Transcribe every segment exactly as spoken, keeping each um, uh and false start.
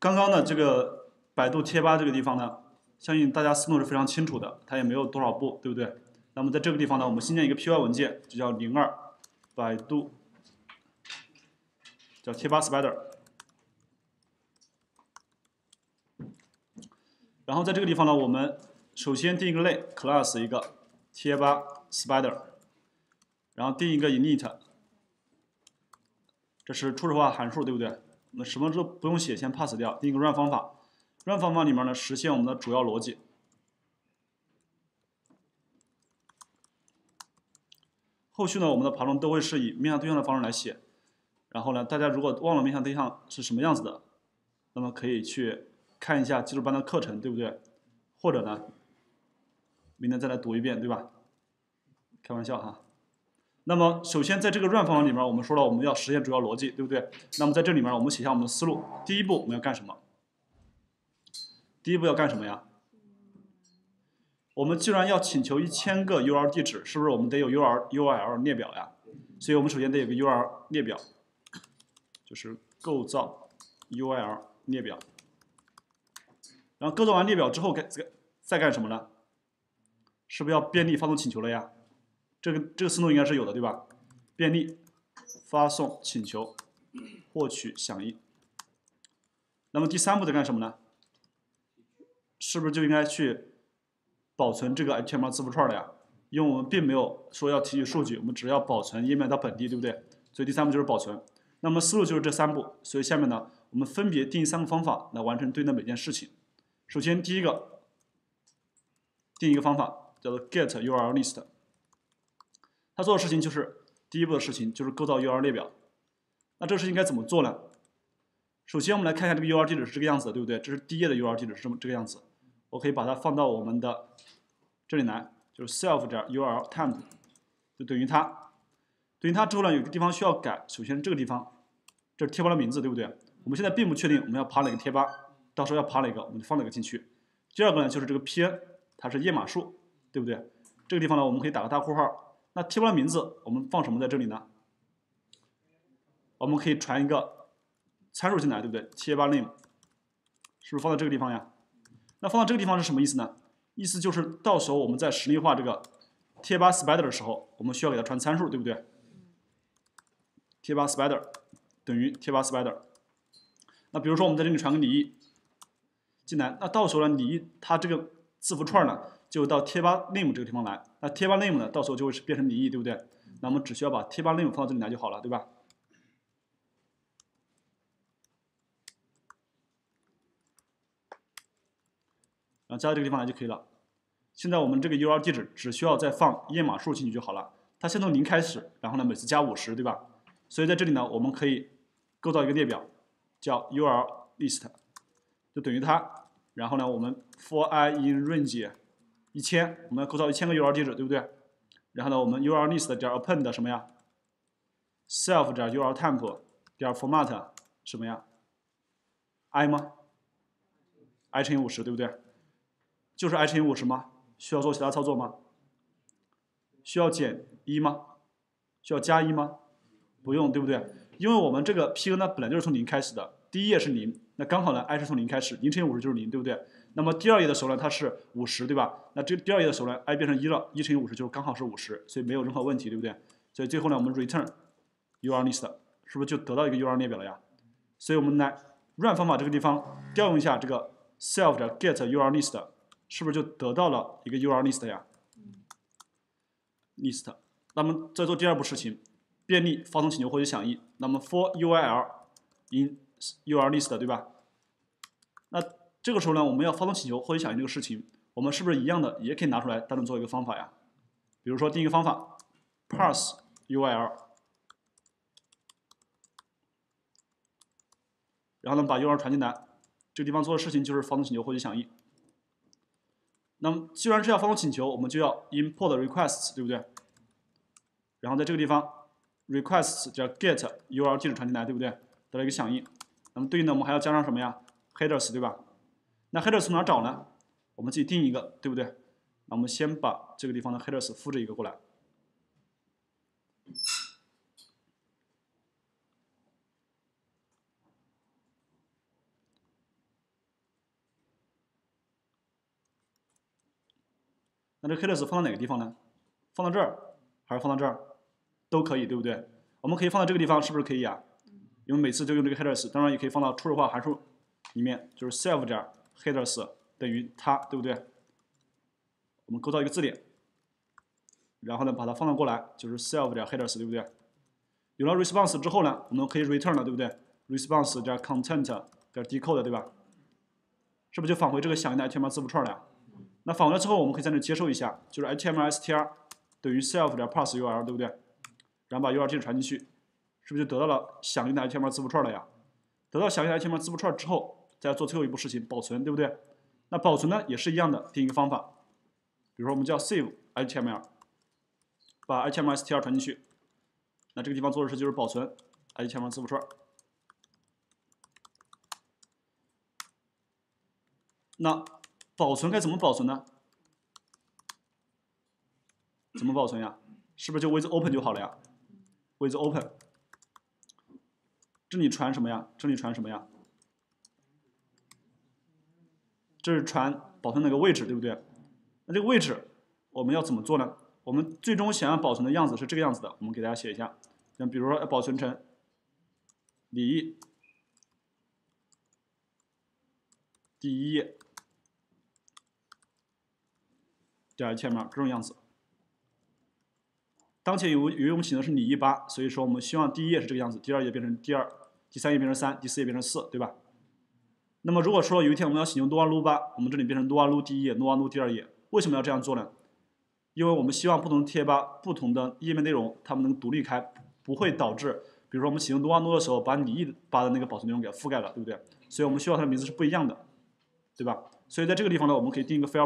刚刚的这个百度贴吧这个地方呢，相信大家思路是非常清楚的，它也没有多少步，对不对？那么在这个地方呢，我们新建一个 P Y 文件，就叫零二百度，叫贴吧 Spider。然后在这个地方呢，我们首先定一个类 class 一个贴吧 Spider， 然后定一个 init， 这是初始化函数，对不对？我们什么都不用写，先 pass 掉，定一个 run 方法。run 方法里面呢，实现我们的主要逻辑。后续呢，我们的爬虫都会是以面向对象的方式来写。然后呢，大家如果忘了面向对象是什么样子的，那么可以去看一下基础班的课程，对不对？或者呢，明天再来读一遍，对吧？开玩笑哈。那么首先在这个 run 方法里面，我们说了我们要实现主要逻辑，对不对？那么在这里面我们写下我们的思路。第一步我们要干什么？第一步要干什么呀？我们既然要请求一千个 U R L 地址，是不是我们得有 U R U R L 列表呀？所以我们首先得有个 U R L 列表，就是构造 U R L 列表。然后构造完列表之后，该再干什么呢？是不是要便利发送请求了呀？这个这个思路应该是有的，对吧？便利发送请求，获取响应。那么第三步在干什么呢？是不是就应该去保存这个 H T M L 字符串了呀？因为我们并没有说要提取数据，我们只要保存页面到本地，对不对？所以第三步就是保存。那么思路就是这三步，所以下面呢，我们分别定义三个方法来完成对应的每件事情。首先第一个，定一个方法叫做 get U R L list， 它做的事情就是第一步的事情就是构造 U R L 列表。那这个事情该怎么做呢？首先我们来看一下这个 U R L 地址是这个样子的，对不对？这是第一页的 U R L 地址是这么这个样子。我可以把它放到我们的这里来，就是 self 点 U R L temp 就等于它，等于它之后呢，有个地方需要改。首先这个地方，这是贴吧的名字，对不对？我们现在并不确定我们要爬哪个贴吧，到时候要爬哪个，我们就放哪个进去。第二个呢，就是这个 P N， 它是页码数，对不对？这个地方呢，我们可以打个大括号。那贴吧的名字我们放什么在这里呢？我们可以传一个参数进来，对不对？贴吧 name 是不是放在这个地方呀？那放到这个地方是什么意思呢？意思就是到时候我们在实例化这个贴吧 Spider 的时候，我们需要给它传参数，对不对？贴吧 Spider 等于贴吧 Spider。那比如说我们在这里传个李毅进来，那到时候呢，李毅它这个字符串呢就到贴吧 name 这个地方来。那贴吧 name 呢，到时候就会变成李毅，对不对？那我们只需要把贴吧 name 放到这里来就好了，对吧？然后加到这个地方来就可以了。现在我们这个 U R L 地址只需要再放页码数进去就好了。它先从零开始，然后呢每次加五十，对吧？所以在这里呢，我们可以构造一个列表，叫 U R L list， 就等于它。然后呢，我们 for I in range 一千，我们要构造一千个 U R L 地址，对不对？然后呢，我们 U R L list 点 append 什么呀 ？self 点 U R L temp 点 format 什么呀 ？I 吗 ？I 乘以五十，对不对？就是 I 乘以五十吗？需要做其他操作吗？需要减一吗？需要加一吗？不用，对不对？因为我们这个 P N 呢本来就是从零开始的，第一页是零，那刚好呢 I 是从零开始，零乘以五十就是零，对不对？那么第二页的时候呢它是五十，对吧？那这第二页的时候呢 I 变成一了，一乘以五十就刚好是五十，所以没有任何问题，对不对？所以最后呢我们 return U R L list 是不是就得到一个 U R L 列表了呀？所以我们来 run 方法这个地方调用一下这个 self 点 get U R L list。是不是就得到了一个 U R L list 呀 ？list。那么再做第二步事情，便利发送请求获取响应。那么 for U R L in U R L list， 对吧？那这个时候呢，我们要发送请求获取响应这个事情，我们是不是一样的也可以拿出来单独做一个方法呀？比如说定一个方法 ，parse U R L， 然后呢把 U R L 传进来，这个地方做的事情就是发送请求获取响应。那么既然是要发送请求，我们就要 import requests， 对不对？然后在这个地方 requests 叫 get U R L 地址传进来，对不对？得到一个响应。那么对应的我们还要加上什么呀 ？headers， 对吧？那 headers 从哪找呢？我们自己定一个，对不对？那我们先把这个地方的 headers 复制一个过来。 那这个 headers 放到哪个地方呢？放到这儿还是放到这儿？都可以，对不对？我们可以放到这个地方，是不是可以啊？因为每次就用这个 headers， 当然也可以放到初始化函数里面，就是 self 点 headers 等于它，对不对？我们构造一个字典，然后呢把它放到过来，就是 self 点 headers， 对不对？有了 response 之后呢，我们可以 return 了，对不对 ？response 点 content 点 decode， 对吧？是不是就返回这个响应的 H T M L 字符串了呀？那返回了之后，我们可以在这接收一下，就是 H T M L str 等于 self 点 parse U R， 对不对？然后把 U R 地址传进去，是不是就得到了响应的 H T M L 字符串了呀？得到响应的 H T M L 字符串之后，再做最后一步事情，保存，对不对？那保存呢也是一样的，定一个方法，比如说我们叫 save H T M L， 把 H T M L str 传进去，那这个地方做的事就是保存 H T M L 字符串。那保存该怎么保存呢？怎么保存呀？是不是就 with open 就好了呀 ？with open， 这里传什么呀？这里传什么呀？这是传保存那个位置，对不对？那这个位置我们要怎么做呢？我们最终想要保存的样子是这个样子的，我们给大家写一下。像比如说要保存成李毅第一页点 H T M L 这种样子。当前由由于我们请的是李毅八，所以说我们希望第一页是这个样子，第二页变成第二，第三页变成三，第四页变成四，对吧？那么如果说有一天我们要启用 Lua Lu 八，我们这里变成 Lua Lu 第一页 ，Lua Lu 第二页，为什么要这样做呢？因为我们希望不同的贴吧、不同的页面内容，它们能独立开，不会导致，比如说我们启用 Lua Lu 的时候，把李毅八的那个保存内容给覆盖了，对不对？所以我们需要它的名字是不一样的，对吧？所以在这个地方呢，我们可以定一个 file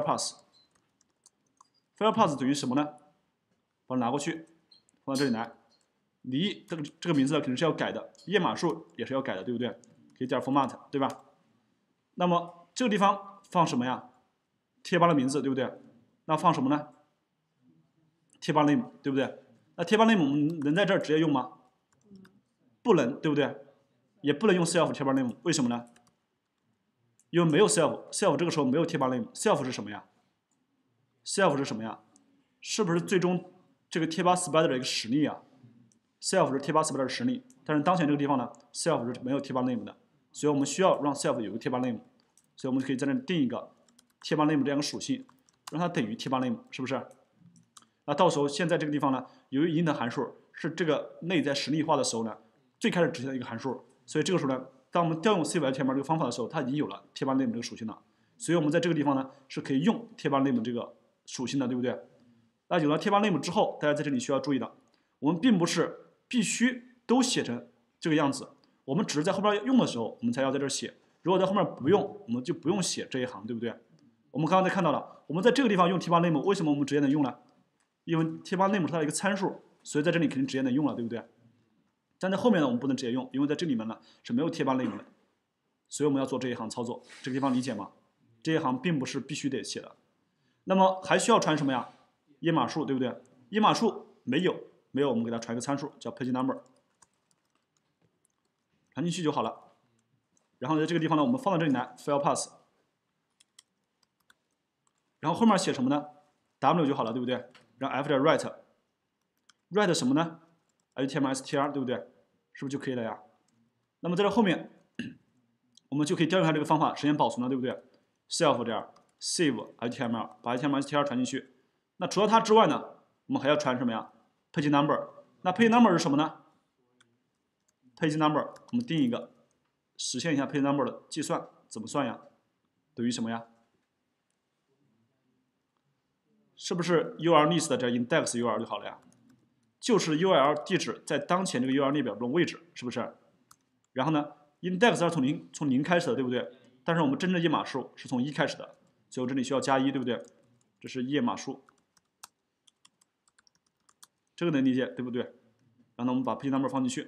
path。file path 等于什么呢？把它拿过去，放到这里来。李毅这个这个名字呢肯定是要改的，页码数也是要改的，对不对？可以点 format， 对吧？那么这个地方放什么呀？贴吧的名字，对不对？那放什么呢？贴吧 name， 对不对？那贴吧 name 我们能在这儿直接用吗？不能，对不对？也不能用 self 贴吧 name， 为什么呢？因为没有 self，self 这个时候没有贴吧 name，self 是什么呀 ？self 是什么呀？是不是最终这个贴吧 spider 的一个实例啊 ？self 是贴吧 spider 的实例，但是当前这个地方呢 ，self 是没有贴吧 name 的，所以我们需要让 self 有个贴吧 name， 所以我们可以在这里定一个贴吧 name 这样的属性，让它等于贴吧 name， 是不是？那到时候现在这个地方呢，由于 int 函数是这个内在实例化的时候呢，最开始执行的一个函数，所以这个时候呢，当我们调用 save H T M L 这个方法的时候，它已经有了贴吧 name 这个属性了，所以我们在这个地方呢是可以用贴吧 name 这个属性的，对不对？那有了贴吧 name 之后，大家在这里需要注意的，我们并不是必须都写成这个样子，我们只是在后边用的时候，我们才要在这儿写。如果在后面不用，我们就不用写这一行，对不对？我们刚刚才看到了，我们在这个地方用贴吧 name， 为什么我们直接能用呢？因为贴吧 name 是它的一个参数，所以在这里肯定直接能用了，对不对？但在后面呢，我们不能直接用，因为在这里面呢是没有贴吧 name 的，所以我们要做这一行操作。这个地方理解吗？这一行并不是必须得写的。那么还需要传什么呀？页码数，对不对？页码数没有，没有，我们给它传一个参数叫 page number， 传进去就好了。然后在这个地方呢，我们放到这里来 file path， 然后后面写什么呢 ？w 就好了，对不对？让 f 点 write， write 什么呢 ？H T M L str， 对不对？是不是就可以了呀？那么在这后面，我们就可以调用它这个方法实现保存了，对不对 ？self 点 save H T M L， 把 H T M L str 传进去。那除了它之外呢，我们还要传什么呀 ？page number。那 page number 是什么呢 ？page number 我们定一个，实现一下 page number 的计算，怎么算呀？等于什么呀？是不是 U R list 这 index U R 就好了呀？就是 U R L 地址在当前这个 U R L 列表中位置，是不是？然后呢 ，index 是从零从零开始的，对不对？但是我们真正页码数是从一开始的，所以我这里需要加一，对不对？这是页码数，这个能理解，对不对？然后呢，我们把 page number 放进去，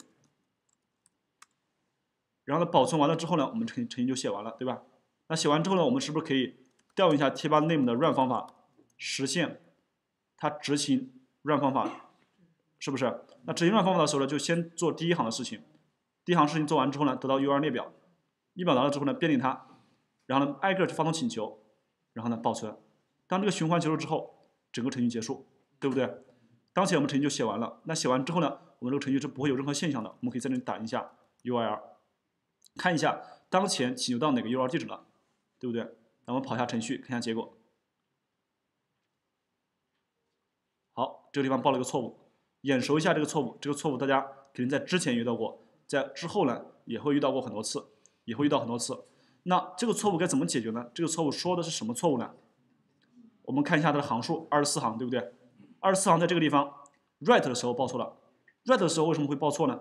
然后呢，保存完了之后呢，我们程程序就写完了，对吧？那写完之后呢，我们是不是可以调用一下贴吧 name 的 run 方法？实现它执行 run 方法，是不是？那执行 run 方法的时候呢，就先做第一行的事情。第一行事情做完之后呢，得到 U R 列表，列表拿了之后呢，编定它，然后呢，挨个去发送请求，然后呢，保存。当这个循环结束之后， 整个程序结束，对不对？当前我们程序就写完了，那写完之后呢，我们这个程序是不会有任何现象的。我们可以在这里打一下 U R L， 看一下当前请求到哪个 U R L 地址了，对不对？那我们跑一下程序，看一下结果。好，这个地方报了一个错误，眼熟一下这个错误。这个错误大家肯定在之前遇到过，在之后呢也会遇到过很多次，也会遇到很多次。那这个错误该怎么解决呢？这个错误说的是什么错误呢？我们看一下它的行数，二十四行，对不对？二十四行在这个地方 write 的时候报错了。write 的时候为什么会报错呢？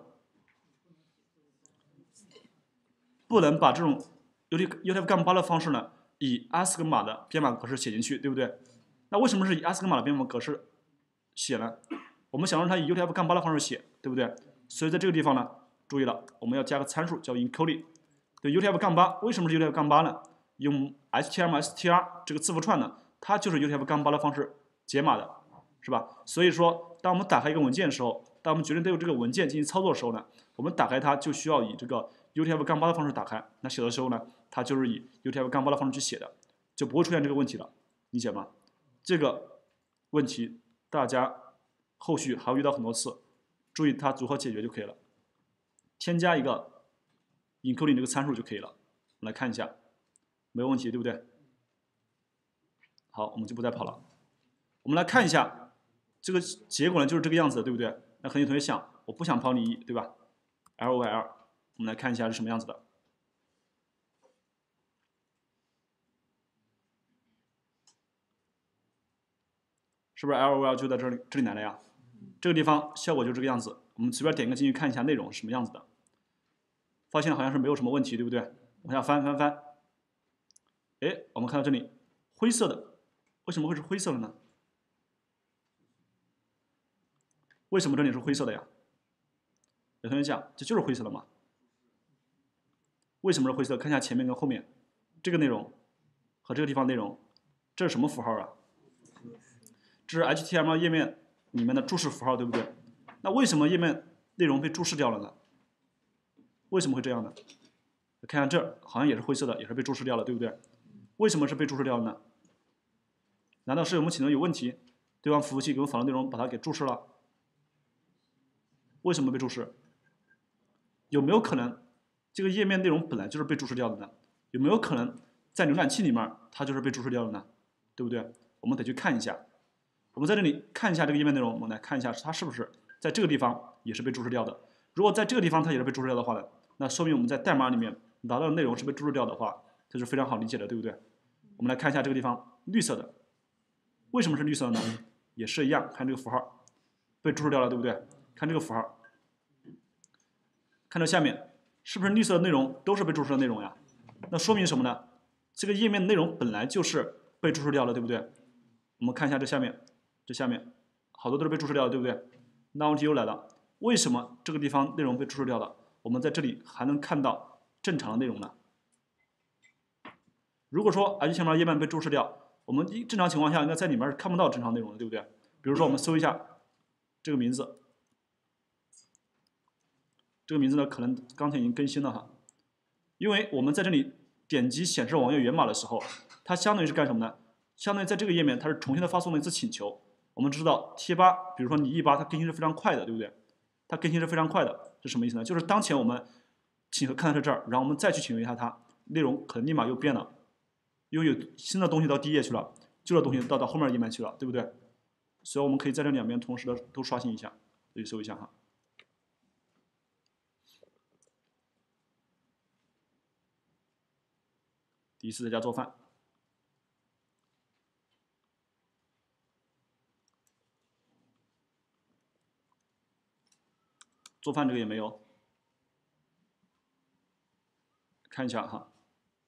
不能把这种 UTF-八的方式呢，以 ASCII 码的编码格式写进去，对不对？那为什么是以 ASCII 码的编码格式写呢？我们想让它以 U T F 八的方式写，对不对？所以在这个地方呢，注意了，我们要加个参数叫 encoding。对 U T F 八，为什么是 U T F 八呢？用 H T M L S T R 这个字符串呢，它就是 U T F 八的方式解码的，是吧？所以说，当我们打开一个文件的时候，当我们决定对这个文件进行操作的时候呢，我们打开它就需要以这个 U T F 八的方式打开。那写的时候呢，它就是以 U T F 八的方式去写的，就不会出现这个问题了，理解吗？这个问题大家后续还会遇到很多次，注意它如何解决就可以了。添加一个 encoding 这个参数就可以了。我们来看一下，没有问题，对不对？好，我们就不再跑了。我们来看一下这个结果呢，就是这个样子的，对不对？那很多同学想，我不想跑你 E， 对吧 ？L O L， 我们来看一下是什么样子的。是不是 L O L 就在这里这里来了呀？这个地方效果就这个样子。我们随便点个进去看一下内容是什么样子的，发现好像是没有什么问题，对不对？往下翻翻翻，哎，我们看到这里灰色的，为什么会是灰色的呢？为什么这里是灰色的呀？有同学讲，这就是灰色的嘛？为什么是灰色？看一下前面跟后面，这个内容和这个地方内容，这是什么符号啊？这是 H T M L 页面里面的注释符号，对不对？那为什么页面内容被注释掉了呢？为什么会这样呢？看看这儿，好像也是灰色的，也是被注释掉了，对不对？为什么是被注释掉了呢？难道是我们启动有问题？对方服务器给我们访问内容把它给注释了？为什么被注释？有没有可能这个页面内容本来就是被注释掉的呢？有没有可能在浏览器里面它就是被注释掉的呢？对不对？我们得去看一下。我们在这里看一下这个页面内容，我们来看一下它是不是在这个地方也是被注释掉的。如果在这个地方它也是被注释掉的话呢，那说明我们在代码里面拿到的内容是被注释掉的话，这是非常好理解的，对不对？我们来看一下这个地方绿色的，为什么是绿色的呢？也是一样，看这个符号被注释掉了，对不对？看这个符号，看这下面是不是绿色的内容都是被注释的内容呀？那说明什么呢？这个页面内容本来就是被注释掉了，对不对？我们看一下这下面，这下面好多都是被注释掉的，对不对？那问题又来了，为什么这个地方内容被注释掉了？我们在这里还能看到正常的内容呢？如果说 H T M L 页面被注释掉，我们正常情况下应该在里面是看不到正常内容的，对不对？比如说我们搜一下这个名字，这个名字呢可能刚才已经更新了哈，因为我们在这里点击显示网页源码的时候，它相当于是干什么呢？相当于在这个页面它是重新的发送了一次请求。我们知道贴吧，比如说你 E 八，它更新是非常快的，对不对？它更新是非常快的，是什么意思呢？就是当前我们请求看到是这儿，然后我们再去请求一下它，内容可能立马又变了，因为有新的东西到第一页去了，旧的东西到到后面页面去了，对不对？所以我们可以在这两边同时的都刷新一下，可以搜一下哈。第一次在家做饭，做饭这个也没有，看一下哈。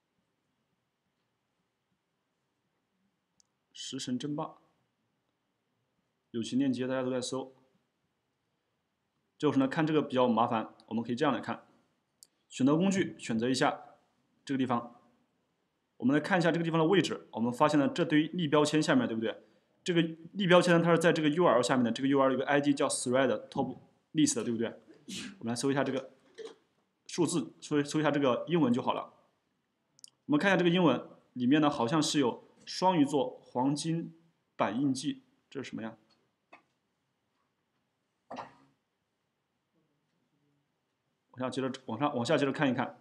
食神争霸，友情链接大家都在搜。就是呢，看这个比较麻烦，我们可以这样来看：选择工具，选择一下这个地方。我们来看一下这个地方的位置，我们发现呢，这堆立标签下面，对不对？这个立标签呢，它是在这个 U R L 下面的，这个 U R L 有个 I D 叫 thread top list， 对不对？我们来搜一下这个数字，搜搜一下这个英文就好了。我们看一下这个英文里面呢，好像是有双鱼座黄金版印记， 这是什么呀？往下接着往上往下接着看一看。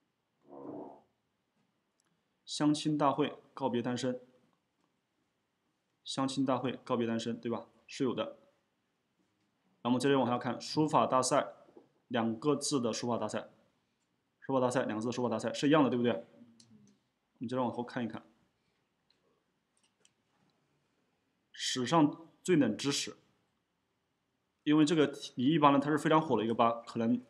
相亲大会告别单身，相亲大会告别单身，对吧？是有的。然后我们接着往下看，书法大赛，两个字的书法大赛，书法大赛两个字的书法大赛是一样的，对不对？我们接着往后看一看，史上最冷知识，因为这个题一般呢它是非常火的一个吧，可能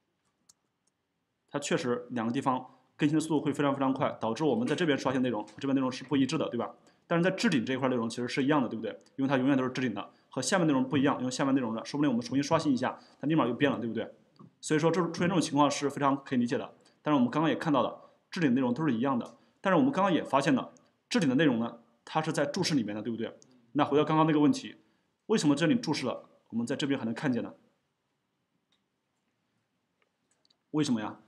它确实两个地方更新的速度会非常非常快，导致我们在这边刷新内容和这边内容是不一致的，对吧？但是在置顶这一块内容其实是一样的，对不对？因为它永远都是置顶的，和下面内容不一样，因为下面内容呢，说不定我们重新刷新一下，它立马就变了，对不对？所以说这出现这种情况是非常可以理解的。但是我们刚刚也看到了，置顶内容都是一样的，但是我们刚刚也发现了，置顶的内容呢，它是在注释里面的，对不对？那回到刚刚那个问题，为什么这里注释了，我们在这边还能看见呢？为什么呀？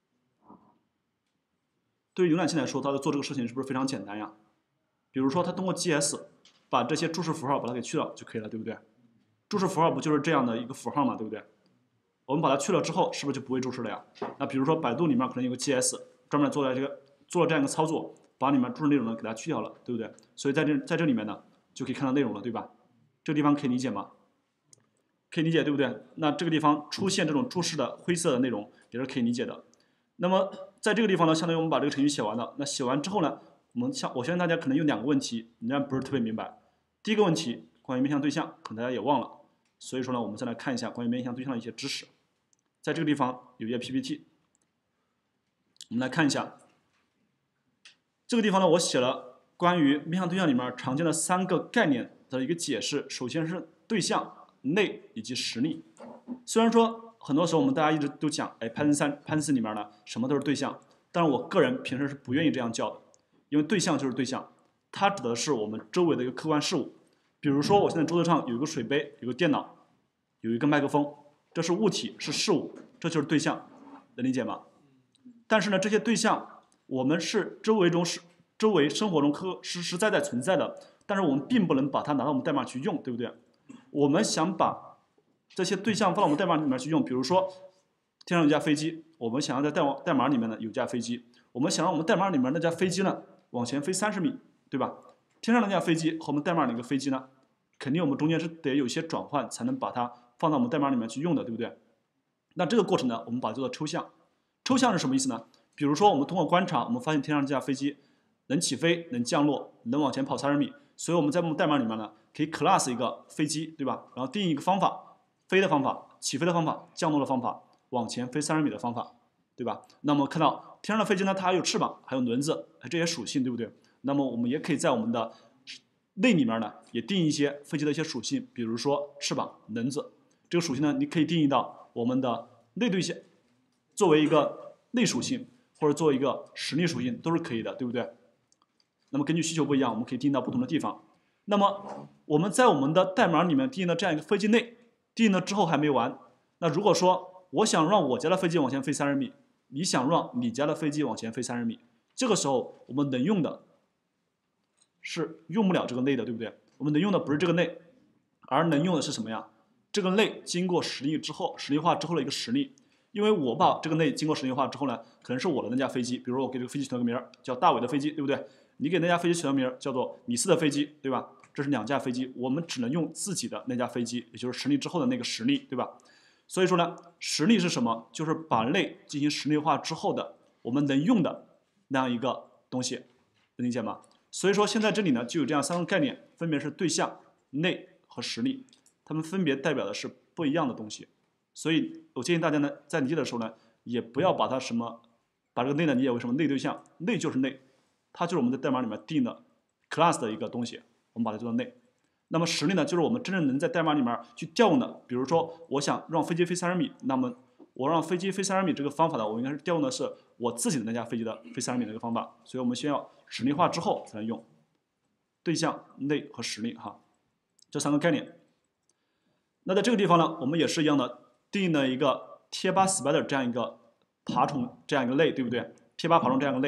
对于浏览器来说，它在做这个事情是不是非常简单呀？比如说，它通过 G S 把这些注释符号把它给去了就可以了，对不对？注释符号不就是这样的一个符号嘛，对不对？我们把它去了之后，是不是就不会注释了呀？那比如说百度里面可能有个 G S 专门做了这个做了这样一个操作，把里面注释内容呢给它去掉了，对不对？所以在这在这里面呢，就可以看到内容了，对吧？这个地方可以理解吗？可以理解，对不对？那这个地方出现这种注释的灰色的内容也是可以理解的。那么在这个地方呢，相当于我们把这个程序写完了。那写完之后呢，我们像我相信大家可能有两个问题，仍然不是特别明白。第一个问题关于面向对象，可能大家也忘了，所以说呢，我们再来看一下关于面向对象的一些知识。在这个地方有一页 P P T， 我们来看一下。这个地方呢，我写了关于面向对象里面常见的三个概念的一个解释。首先是对象、类以及实例。虽然说很多时候我们大家一直都讲，哎 ，Python 三、Python 四里面呢什么都是对象，但是我个人平时是不愿意这样叫的，因为对象就是对象，它指的是我们周围的一个客观事物。比如说我现在桌子上有一个水杯，有个电脑，有一个麦克风，这是物体，是事物，这就是对象，能理解吗？但是呢，这些对象我们是周围中是周围生活中可实实在在存在的，但是我们并不能把它拿到我们代码去用，对不对？我们想把这些对象放到我们代码里面去用，比如说天上有架飞机，我们想要在代代码里面呢有架飞机，我们想让我们代码里面那架飞机呢往前飞三十米，对吧？天上那架飞机和我们代码里那个飞机呢，肯定我们中间是得有些转换才能把它放到我们代码里面去用的，对不对？那这个过程呢，我们把它叫做抽象。抽象是什么意思呢？比如说我们通过观察，我们发现天上这架飞机能起飞、能降落、能往前跑三十米，所以我们在我们代码里面呢，可以 class 一个飞机，对吧？然后定义一个方法，飞的方法、起飞的方法、降落的方法、往前飞三十米的方法，对吧？那么看到天上的飞机呢，它还有翅膀，还有轮子，这些属性，对不对？那么我们也可以在我们的类里面呢，也定义一些飞机的一些属性，比如说翅膀、轮子。这个属性呢，你可以定义到我们的类对象，作为一个类属性，或者作为一个实例属性都是可以的，对不对？那么根据需求不一样，我们可以定义到不同的地方。那么我们在我们的代码里面定义了这样一个飞机类，定义了之后还没完。那如果说我想让我家的飞机往前飞三十米，你想让你家的飞机往前飞三十米，这个时候我们能用的是用不了这个类的，对不对？我们能用的不是这个类，而能用的是什么呀？这个类经过实例之后，实例化之后的一个实例。因为我把这个类经过实例化之后呢，可能是我的那架飞机，比如说我给这个飞机取了个名叫大伟的飞机，对不对？你给那架飞机取了名叫做李四的飞机，对吧？这是两架飞机，我们只能用自己的那架飞机，也就是实例之后的那个实例，对吧？所以说呢，实例是什么？就是把类进行实例化之后的我们能用的那样一个东西，能理解吗？所以说现在这里呢就有这样三个概念，分别是对象、类和实例，它们分别代表的是不一样的东西。所以我建议大家呢，在理解的时候呢，也不要把它什么，把这个类呢理解为什么类对象，类就是类，它就是我们在代码里面定的 class 的一个东西，我们把它叫做类。那么实例呢，就是我们真正能在代码里面去调用的。比如说，我想让飞机飞三十米，那么我让飞机飞三十米这个方法呢，我应该是调用的是我自己的那架飞机的飞三十米的一个方法。所以我们先要实例化之后才能用对象、类和实例哈，这三个概念。那在这个地方呢，我们也是一样的。定义了一个贴吧 spider 这样一个爬虫这样一个类，对不对？贴吧爬虫这样一个类，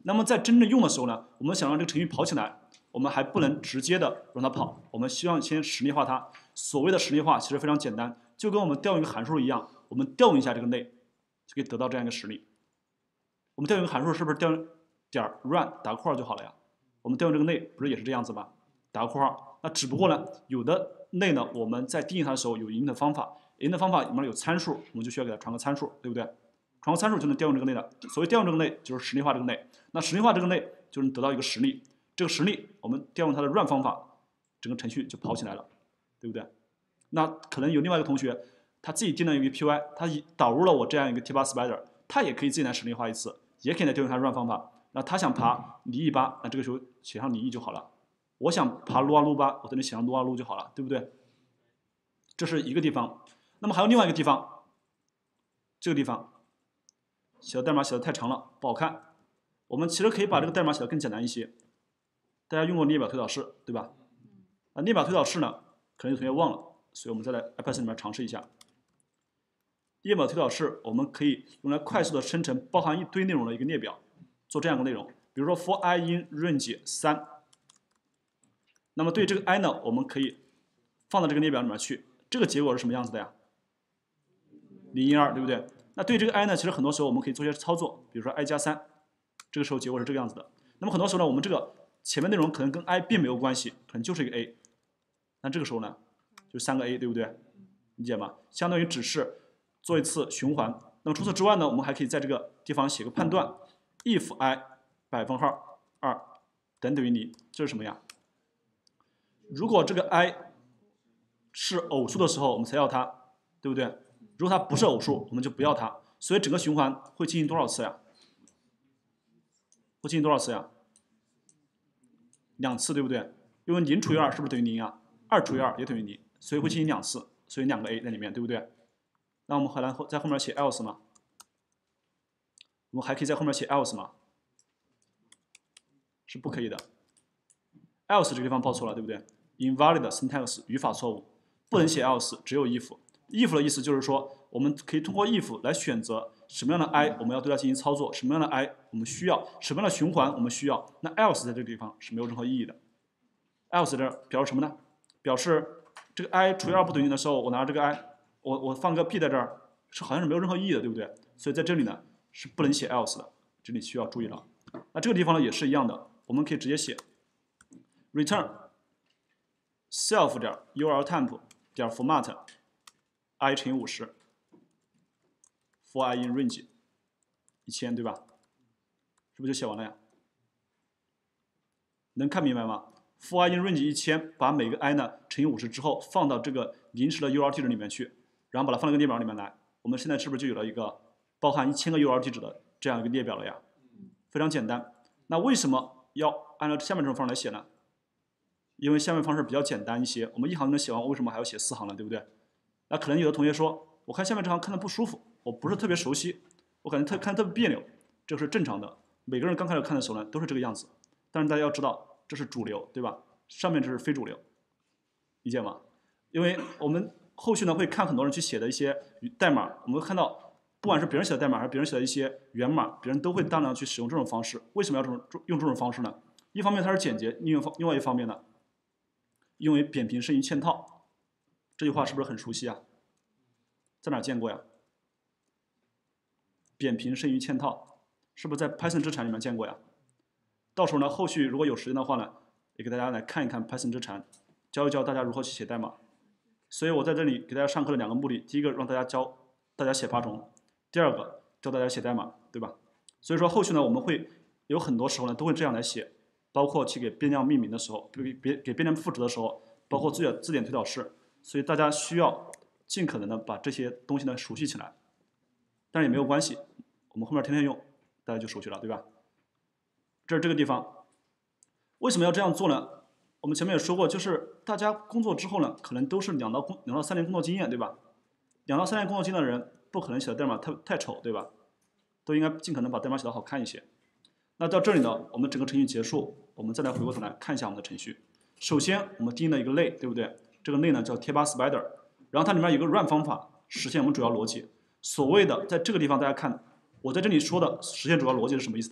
那么在真正用的时候呢，我们想让这个程序跑起来，我们还不能直接的让它跑，我们希望先实例化它。所谓的实例化其实非常简单，就跟我们调用一个函数一样，我们调用一下这个类，就可以得到这样一个实例。我们调用一个函数是不是调用点 run 打括号就好了呀？我们调用这个类不是也是这样子吗？打个括号。那只不过呢，有的类呢，我们在定义它的时候有一定的方法，一定的方法里面有参数，我们就需要给它传个参数，对不对？传个参数就能调用这个类了。所谓调用这个类，就是实例化这个类。那实例化这个类，就能得到一个实例。这个实例，我们调用它的 run 方法，整个程序就跑起来了，对不对？那可能有另外一个同学，他自己定了一个 P Y， 他导入了我这样一个 T 八 Spider， 他也可以自己来实例化一次，也可以来调用它 run 方法。那他想爬离 E 八，那这个时候写上离 E 就好了。我想爬撸啊撸八，我在这里写上撸啊撸就好了，对不对？这是一个地方。那么还有另外一个地方，这个地方写的代码写的太长了，不好看。我们其实可以把这个代码写的更简单一些。大家用过列表推导式，对吧？啊，列表推导式呢，可能有同学忘了，所以我们再来 Python 里面尝试一下。列表推导式我们可以用来快速的生成包含一堆内容的一个列表，做这样一个内容。比如说 for i in range 三。那么对这个 i 呢，我们可以放到这个列表里面去。这个结果是什么样子的呀？零一二，对不对？那对这个 i 呢，其实很多时候我们可以做一些操作，比如说 i 加三，这个时候结果是这个样子的。那么很多时候呢，我们这个前面内容可能跟 i 并没有关系，可能就是一个 a。那这个时候呢，就三个 a， 对不对？理解吗？相当于只是做一次循环。那么除此之外呢，我们还可以在这个地方写个判断 ，if i 百分号二等等于零，这是什么呀？如果这个 i 是偶数的时候，我们才要它，对不对？如果它不是偶数，我们就不要它。所以整个循环会进行多少次呀？会进行多少次呀？两次，对不对？因为零除以二是不是等于零啊？二除以二也等于零，所以会进行两次，所以两个 a 在里面，对不对？那我们还来在后面写 else 吗？我们还可以在后面写 else 吗？是不可以的。else 这个地方报错了，对不对？ invalid syntax 语法错误，不能写 else， 只有 if。if 的意思就是说，我们可以通过 if 来选择什么样的 i 我们要对它进行操作，什么样的 i 我们需要，什么样的循环我们需要。那 else 在这个地方是没有任何意义的。else 这表示什么呢？表示这个 i 除以二不等于零的时候，我拿这个 i， 我我放个 p 在这儿，是好像是没有任何意义的，对不对？所以在这里呢是不能写 else 的，这里需要注意了。那这个地方呢也是一样的，我们可以直接写 return self 点 urltemp 点 format i 乘以五十 for i in range 一千，对吧？是不是就写完了呀？能看明白吗？ for i in range 一千，把每个 i 呢乘以五十之后放到这个临时的 U R 地址里面去，然后把它放到一个列表里面来。我们现在是不是就有了一个包含一千个 U R 地址的这样一个列表了呀？非常简单。那为什么要按照下面这种方式来写呢？因为下面方式比较简单一些，我们一行能写完，为什么还要写四行呢？对不对？那可能有的同学说，我看下面这行看的不舒服，我不是特别熟悉，我感觉特看特别别扭，这是正常的。每个人刚开始看的时候呢，都是这个样子。但是大家要知道，这是主流，对吧？上面这是非主流，理解吗？因为我们后续呢会看很多人去写的一些代码，我们会看到，不管是别人写的代码还是别人写的一些源码，别人都会大量去使用这种方式。为什么要这种用这种方式呢？一方面它是简洁，另外另外一方面呢，因为扁平胜于嵌套，这句话是不是很熟悉啊？在哪见过呀？扁平胜于嵌套，是不是在 Python 之禅里面见过呀？到时候呢，后续如果有时间的话呢，也给大家来看一看 Python 之禅，教一教大家如何去写代码。所以我在这里给大家上课的两个目的，第一个让大家教大家写爬虫，第二个教大家写代码，对吧？所以说后续呢，我们会有很多时候呢都会这样来写，包括去给变量命名的时候，给给给变量赋值的时候，包括字典字典推导式，所以大家需要尽可能的把这些东西呢熟悉起来。但是也没有关系，我们后面天天用，大家就熟悉了，对吧？这是这个地方，为什么要这样做呢？我们前面也说过，就是大家工作之后呢，可能都是两到工两到三年工作经验，对吧？两到三年工作经验的人，不可能写的代码太太丑，对吧？都应该尽可能把代码写得好看一些。那到这里呢，我们整个程序结束，我们再来回过头来看一下我们的程序。首先，我们定义了一个类，对不对？这个类呢叫贴吧 Spider， 然后它里面有个 run 方法，实现我们主要逻辑。所谓的在这个地方，大家看，我在这里说的实现主要逻辑是什么意思呢？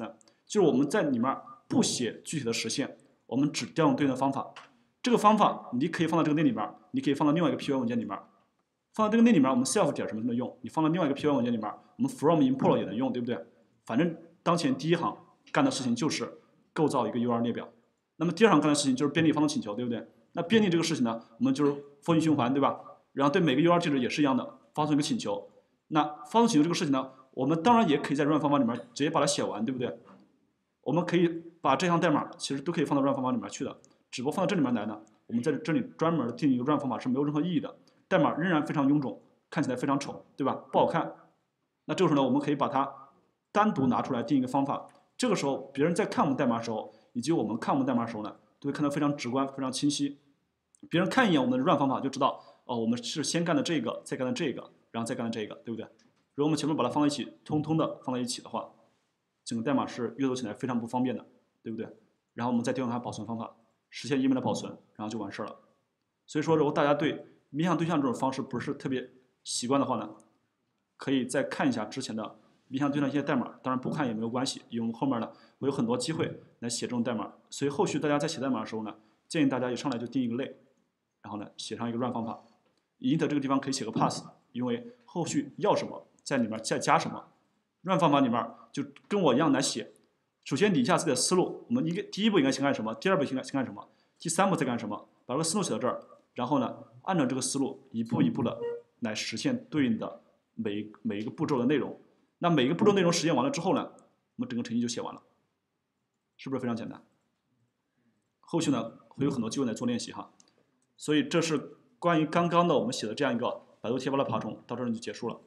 就是我们在里面不写具体的实现，我们只调用对应的方法。这个方法你可以放到这个内里面，你可以放到另外一个 P Y 文件里面。放到这个内里面，我们 self 点什么都能用。你放到另外一个 P Y 文件里面，我们 from import 也能用，对不对？反正当前第一行干的事情就是构造一个 U R 列表。那么第二行干的事情就是编辑发送请求，对不对？那编辑这个事情呢，我们就是 for 循环，对吧？然后对每个 U R 介质也是一样的，发送一个请求。那发送请求这个事情呢，我们当然也可以在 run 方法里面直接把它写完，对不对？我们可以把这项代码其实都可以放到 run 方法里面去的，只不过放到这里面来呢，我们在这里专门定一个 run 方法是没有任何意义的，代码仍然非常臃肿，看起来非常丑，对吧？不好看。那这个时候呢，我们可以把它单独拿出来定一个方法。这个时候，别人在看我们代码的时候，以及我们看我们代码的时候呢，都会看得非常直观、非常清晰。别人看一眼我们的 run 方法就知道，哦，我们是先干的这个，再干的这个，然后再干的这个，对不对？如果我们前面把它放在一起，通通的放在一起的话，整个代码是阅读起来非常不方便的，对不对？然后我们再调用它保存方法，实现页面的保存，然后就完事了。所以说，如果大家对面向对象这种方式不是特别习惯的话呢，可以再看一下之前的面向对象一些代码，当然不看也没有关系，因为后面呢会有很多机会来写这种代码，所以后续大家在写代码的时候呢，建议大家一上来就定一个类，然后呢写上一个 run 方法 ，int 这个地方可以写个 pass， 因为后续要什么在里面再加什么 ，run 方法里面就跟我一样来写。首先理一下自己的思路，我们一个第一步应该先干什么，第二步先干先干什么，第三步再干什么，把这个思路写到这儿，然后呢按照这个思路一步一步的来实现对应的每每一个步骤的内容。那每一个步骤内容实现完了之后呢，我们整个程序就写完了，是不是非常简单？后续呢会有很多机会来做练习哈。所以这是关于刚刚的我们写的这样一个百度贴吧的爬虫，到这儿就结束了。